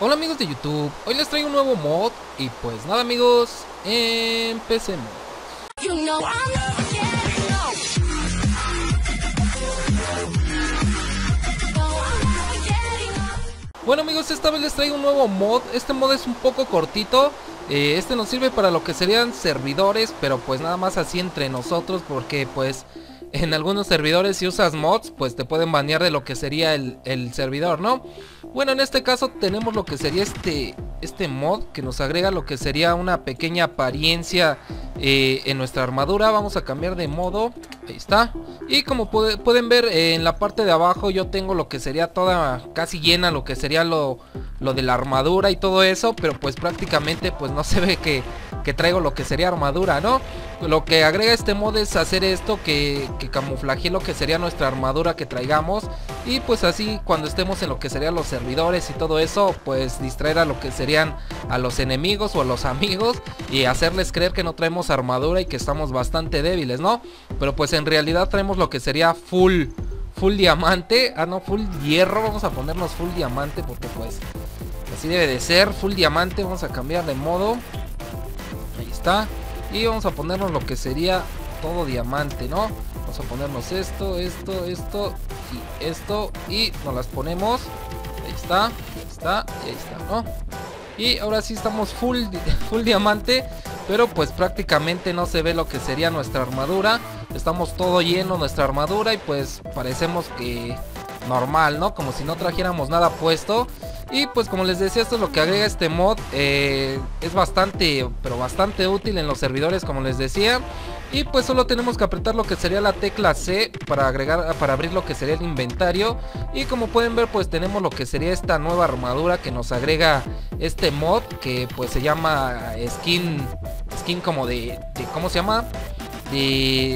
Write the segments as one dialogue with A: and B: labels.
A: Hola amigos de YouTube, hoy les traigo un nuevo mod y pues nada amigos, empecemos. Bueno amigos, esta vez les traigo un nuevo mod. Este mod es un poco cortito. Este nos sirve para lo que serían servidores, pero pues nada más así entre nosotros, porque pues en algunos servidores si usas mods pues te pueden banear de lo que sería el servidor, ¿no? Bueno, en este caso tenemos lo que sería este mod que nos agrega lo que sería una pequeña apariencia en nuestra armadura. Vamos a cambiar de modo, ahí está. Y como pueden ver en la parte de abajo yo tengo lo que sería toda casi llena lo que sería lo de la armadura y todo eso, pero pues prácticamente pues no se ve que traigo lo que sería armadura, ¿no? Lo que agrega este mod es hacer esto, que camuflaje lo que sería nuestra armadura que traigamos, y pues así cuando estemos en lo que serían los servidores y todo eso, pues distraer a lo que serían a los enemigos o a los amigos y hacerles creer que no traemos armadura y que estamos bastante débiles, ¿no? Pero pues en realidad traemos lo que sería full diamante, no, full hierro. Vamos a ponernos full diamante porque pues así debe de ser, full diamante. Vamos a cambiar de modo, ahí está. Y vamos a ponernos lo que sería todo diamante, ¿no? Vamos a ponernos esto y esto, y nos las ponemos. Ahí está, y ahí está, ¿no? Y ahora sí estamos full diamante, pero pues prácticamente no se ve lo que sería nuestra armadura. Estamos todo lleno nuestra armadura y pues parecemos que normal, ¿no? Como si no trajéramos nada puesto. Y pues como les decía, esto es lo que agrega este mod. Es bastante, pero bastante útil en los servidores, como les decía. Y pues solo tenemos que apretar lo que sería la tecla C para abrir lo que sería el inventario. Y como pueden ver, pues tenemos lo que sería esta nueva armadura que nos agrega este mod, que pues se llama skin como de ¿cómo se llama? De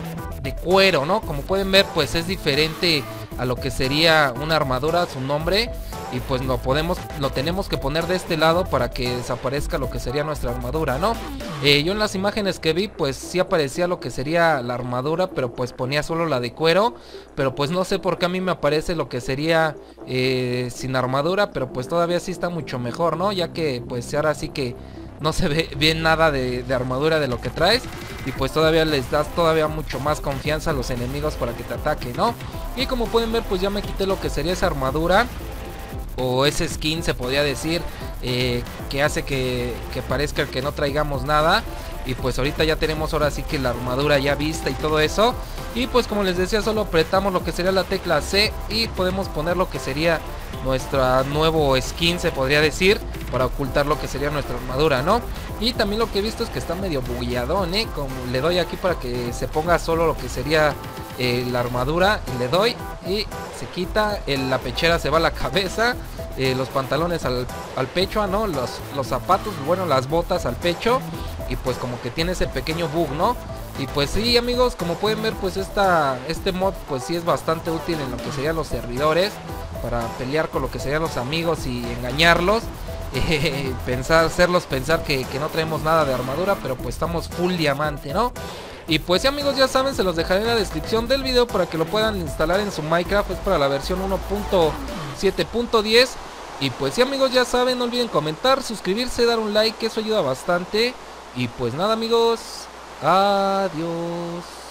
A: cuero, ¿no? Como pueden ver, pues es diferente a lo que sería una armadura, su nombre. Y pues lo tenemos que poner de este lado para que desaparezca lo que sería nuestra armadura, ¿no? Yo en las imágenes que vi pues sí aparecía lo que sería la armadura, pero pues ponía solo la de cuero. Pero pues no sé por qué a mí me aparece lo que sería sin armadura, pero pues todavía sí está mucho mejor, ¿no? Ya que pues ahora sí que no se ve bien nada de armadura de lo que traes. Y pues todavía les das todavía mucho más confianza a los enemigos para que te ataquen, ¿no? Y como pueden ver, pues ya me quité lo que sería esa armadura, o ese skin se podría decir, que hace que parezca que no traigamos nada. Y pues ahorita ya tenemos ahora sí que la armadura ya vista y todo eso. Y pues como les decía, solo apretamos lo que sería la tecla C y podemos poner lo que sería nuestra nuevo skin, se podría decir, para ocultar lo que sería nuestra armadura, ¿no? Y también lo que he visto es que está medio bugueadón, como le doy aquí para que se ponga solo lo que sería la armadura, y le doy y se quita, la pechera se va a la cabeza, los pantalones al pecho, ¿no? Los zapatos, bueno, las botas al pecho. Y pues como que tiene ese pequeño bug, ¿no? Y pues sí amigos, como pueden ver, pues este mod pues sí es bastante útil en lo que serían los servidores, para pelear con lo que serían los amigos y engañarlos, hacerlos pensar que no traemos nada de armadura, pero pues estamos full diamante, ¿no? Y pues sí amigos, ya saben, se los dejaré en la descripción del video para que lo puedan instalar en su Minecraft. Es para la versión 1.7.10. Y pues sí amigos, ya saben, no olviden comentar, suscribirse, dar un like, que eso ayuda bastante. Y pues nada amigos, adiós.